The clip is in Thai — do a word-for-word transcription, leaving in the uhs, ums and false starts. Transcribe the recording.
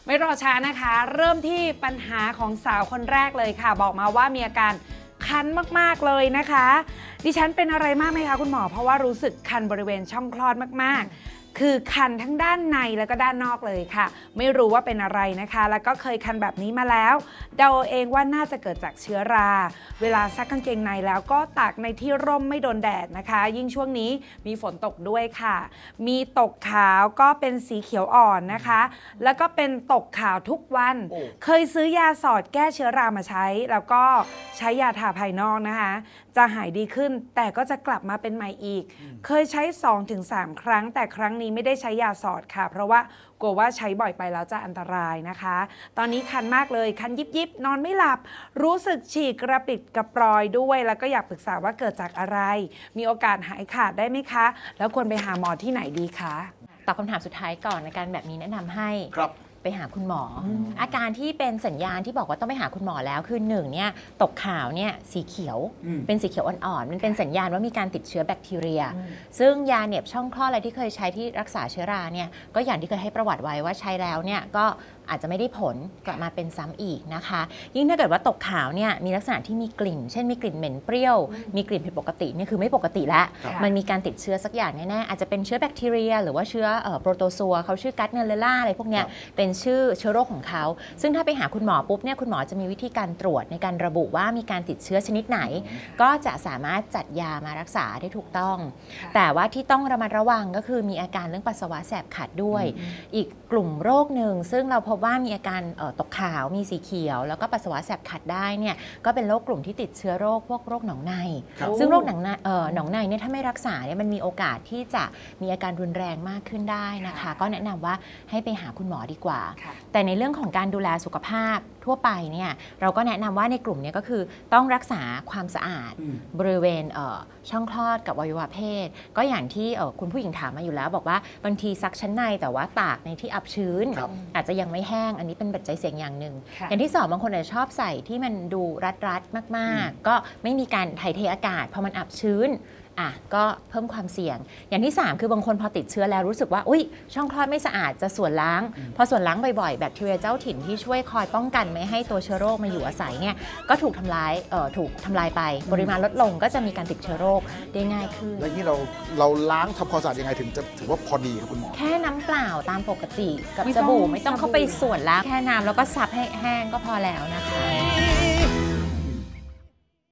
ไม่รอช้านะคะเริ่มที่ปัญหาของสาวคนแรกเลยค่ะบอกมาว่ามีอาการคันมากๆเลยนะคะดิฉันเป็นอะไรมากไหมคะคุณหมอเพราะว่ารู้สึกคันบริเวณช่องคลอดมากๆคือคันทั้งด้านในแล้วก็ด้านนอกเลยค่ะไม่รู้ว่าเป็นอะไรนะคะแล้วก็เคยคันแบบนี้มาแล้วเดาเองว่าน่าจะเกิดจากเชื้อราเวลาซักกางเกงในแล้วก็ตากในที่ร่มไม่โดนแดดนะคะยิ่งช่วงนี้มีฝนตกด้วยค่ะมีตกขาวก็เป็นสีเขียวอ่อนนะคะแล้วก็เป็นตกขาวทุกวันเคยซื้อยาสอดแก้เชื้อรามาใช้แล้วก็ใช้ยาทาภายนอกนะคะจะหายดีขึ้นแต่ก็จะกลับมาเป็นใหม่อีกเคยใช้ สองถึงสาม ครั้งแต่ครั้งนี้ไม่ได้ใช้ยาสอดค่ะเพราะว่ากลัวว่าใช้บ่อยไปแล้วจะอันตรายนะคะตอนนี้คันมากเลยคันยิบยิบนอนไม่หลับรู้สึกฉีกกระปิดกระปรอยด้วยแล้วก็อยากปรึกษาว่าเกิดจากอะไรมีโอกาสหายขาดได้ไหมคะแล้วควรไปหาหมอที่ไหนดีคะตอบคำถามสุดท้ายก่อนในการแบบนี้แนะนำให้ไปหาคุณหมออืมอาการที่เป็นสัญญาณที่บอกว่าต้องไปหาคุณหมอแล้วคือหนึ่งเนี่ยตกขาวเนี่ยสีเขียวเป็นสีเขียวอ่อนๆมันเป็นสัญญาณว่ามีการติดเชื้อแบคทีเรียซึ่งยาเหน็บช่องคลอดอะไรที่เคยใช้ที่รักษาเชื้อราเนี่ยก็อย่างที่เคยให้ประวัติไว้ว่าใช้แล้วเนี่ยก็อาจจะไม่ได้ผลกลับมาเป็นซ้ำอีกนะคะยิ่งถ้าเกิดว่าตกขาวเนี่ยมีลักษณะที่มีกลิ่นเช่นมีกลิ่นเหม็นเปรี้ยวมีกลิ่นผิดปกตินี่คือไม่ปกติแล้วมันมีการติดเชื้อสักอย่างแน่ๆอาจจะเป็นเชื้อแบคทีเรียหรือว่าเชื้อโปรโตซัวเขาชื่อกัสเนเลล่าอะไรพวกเนี้ยเป็นชื่อเชื้อโรคของเขาซึ่งถ้าไปหาคุณหมอปุ๊บเนี่ยคุณหมอจะมีวิธีการตรวจในการระบุว่ามีการติดเชื้อชนิดไหนก็จะสามารถจัดยามารักษาได้ถูกต้องแต่ว่าที่ต้องระมัดระวังก็คือมีอาการเรื่องปัสสาวะแสบขัดด้วยอีกกลุ่มโรคหนึ่งซึ่งเราพบว่ามีอาการตกขาวมีสีเขียวแล้วก็ปัสสาวะแสบขัดได้เนี่ยก็เป็นโรคกลุ่มที่ติดเชื้อโรคพวกโรคหนองในซึ่งโรคหนองในหนองในเนี่ยถ้าไม่รักษาเนี่ยมันมีโอกาสที่จะมีอาการรุนแรงมากขึ้นได้นะคะก็แนะนำว่าให้ไปหาคุณหมอดีกว่าแต่ในเรื่องของการดูแลสุขภาพทั่วไปเนี่ยเราก็แนะนำว่าในกลุ่มนี้ก็คือต้องรักษาความสะอาดบริเวณช่องคลอดกับอวัยวะเพศก็อย่างที่คุณผู้หญิงถามมาอยู่แล้วบอกว่าบางทีซักชั้นในแต่ว่าตากในที่อับชื้นอาจจะยังไม่แห้งอันนี้เป็นปัจจัยเสี่ยงอย่างหนึ่งอย่างที่สองบางคนอาจจะชอบใส่ที่มันดูรัดๆมากๆก็ไม่มีการถ่ายเทอากาศพอมันอับชื้นอ่ะก็เพิ่มความเสี่ยงอย่างที่สามคือบางคนพอติดเชื้อแล้วรู้สึกว่าอุ้ยช่องคลอดไม่สะอาดจะส่วนล้างพอส่วนล้างบ่อยๆแบคทีเรียเจ้าถิ่นที่ช่วยคอยป้องกันไม่ให้ตัวเชื้อโรคมาอยู่อาศัยเนี่ยก็ถูกทำลายเอ่อถูกทำลายไปปริมาณลดลงก็จะมีการติดเชื้อโรคได้ง่ายขึ้นแล้วนี่เราเราล้างทำความสะอาดยังไงถึงจะถือว่าพอดีครับคุณหมอแค่น้ำเปล่าตามปกติกับสบู่ไม่ต้องเข้าไปส่วนล้างแค่น้ำแล้วก็ซับให้แห้งก็พอแล้วนะคะ